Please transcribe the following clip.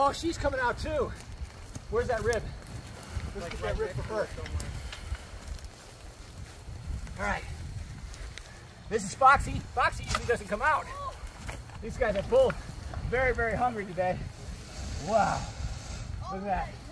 Oh, she's coming out too. Where's that rib? Let's get that rib for her. All right. This is Foxy. Foxy usually doesn't come out. These guys are both very, very hungry today. Wow. Look at that.